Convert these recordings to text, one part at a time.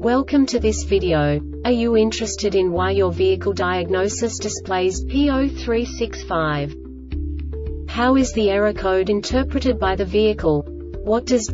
Welcome to this video. Are you interested in why your vehicle diagnosis displays P0365? How is the error code interpreted by the vehicle? What does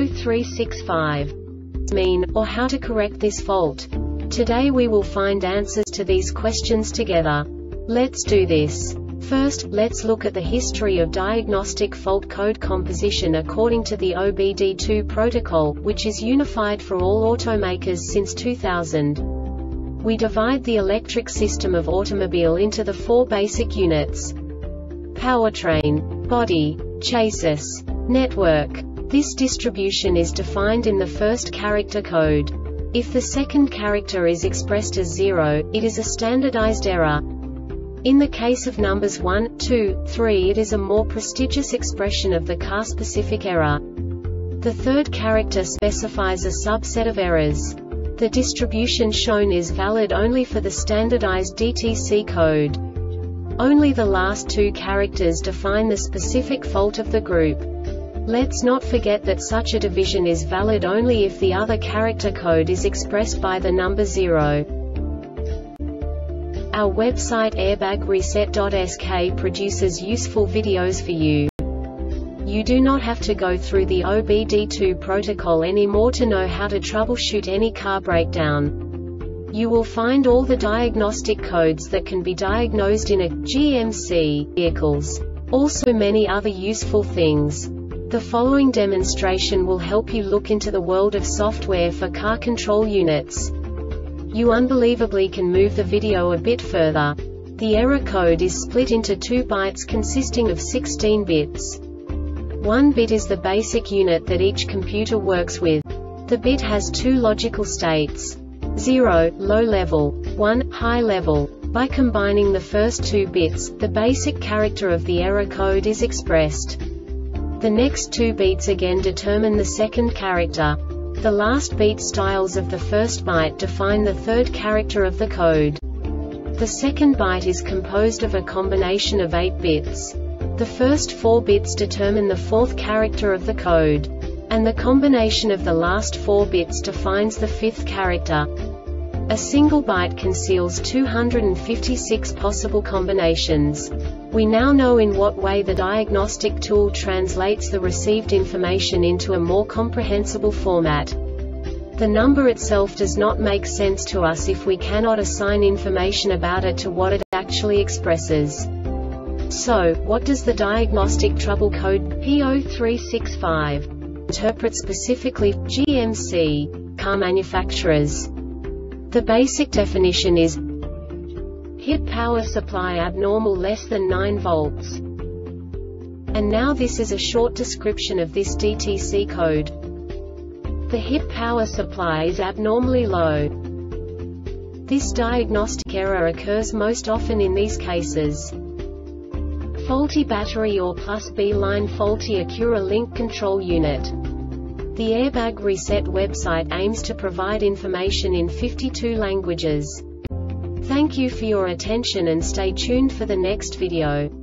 P0365 mean, or how to correct this fault? Today we will find answers to these questions together. Let's do this. First, let's look at the history of diagnostic fault code composition according to the OBD2 protocol, which is unified for all automakers since 2000. We divide the electric system of automobile into the four basic units: powertrain, body, chassis, network. This distribution is defined in the first character code. If the second character is expressed as 0, it is a standardized error. In the case of numbers 1, 2, 3, it is a more prestigious expression of the car-specific error. The third character specifies a subset of errors. The distribution shown is valid only for the standardized DTC code. Only the last two characters define the specific fault of the group. Let's not forget that such a division is valid only if the other character code is expressed by the number 0. Our website airbagreset.sk produces useful videos for you. You do not have to go through the OBD2 protocol anymore to know how to troubleshoot any car breakdown. You will find all the diagnostic codes that can be diagnosed in a GMC vehicles. Also many other useful things. The following demonstration will help you look into the world of software for car control units. You unbelievably can move the video a bit further. The error code is split into 2 bytes consisting of 16 bits. 1 bit is the basic unit that each computer works with. The bit has 2 logical states: 0, low level, 1, high level. By combining the first 2 bits, the basic character of the error code is expressed. The next 2 beats again determine the second character. The last beat styles of the first byte define the third character of the code. The second byte is composed of a combination of 8 bits. The first 4 bits determine the fourth character of the code. And the combination of the last 4 bits defines the fifth character. A single byte conceals 256 possible combinations. We now know in what way the diagnostic tool translates the received information into a more comprehensible format. The number itself does not make sense to us if we cannot assign information about it to what it actually expresses. So, what does the diagnostic trouble code P0365 interpret specifically for GMC car manufacturers? The basic definition is HID power supply abnormal less than 9 volts. And now this is a short description of this DTC code. The HID power supply is abnormally low. This diagnostic error occurs most often in these cases: faulty battery or plus B line, faulty Acura link control unit. The Airbag Reset website aims to provide information in 52 languages. Thank you for your attention and stay tuned for the next video.